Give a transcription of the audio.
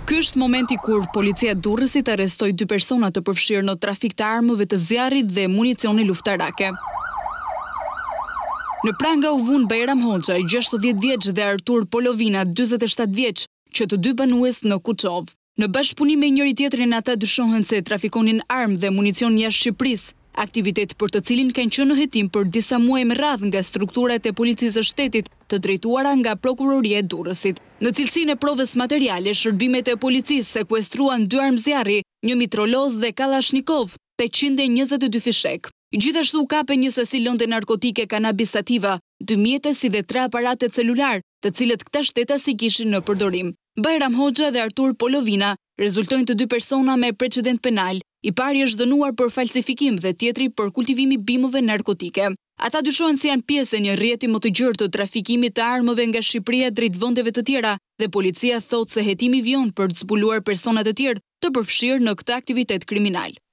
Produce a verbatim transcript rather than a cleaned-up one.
Ky është momenti kur policia e Durrësit arrestoi dy persona të përfshirë në trafik të armëve të zjarrit dhe municioni luftarake. Në pranga u vun Bajram Hoxha, gjashtëdhjetë vjeç, dhe Artur Polovina, dyzet e shtatë vjeç, që të dy banues në Kuçov. Në bashkëpunim me njëri tjetrin, ata dyshohen se trafikonin armë dhe municion jashtë Shqipërisë, aktivitet për të cilin kanë qenë në hetim për disa muaj me radhë nga strukturat e policisë së shtetit, të drejtuara nga Prokuroria e Durrësit. Në cilësinë e provës materiale, shërbimet e policisë sekuestruan dy armë zjarri, një mitroloz dhe kalashnikov, tetëqind e njëzet e dy fishek. Gjithashtu kape një sasi lënde narkotike kanabis sativa, dy mjete si dhe tre aparate celular, të cilët këta shtetasi kishin në përdorim. Bajram Hoxha dhe Artur Polovina rezultojnë të dy persona me precedent penal, i pari është dënuar për falsifikim dhe tjetri për kultivimi bimëve narkotike. Ata dyshohen se janë pjesë e një rrjeti më të gjerë të trafikimit të armëve nga Shqipëria drejt vendeve të tjera dhe policia thotë se hetimi vjon për të zbuluar persona të tjerë të përfshirë në këtë aktivitet kriminal.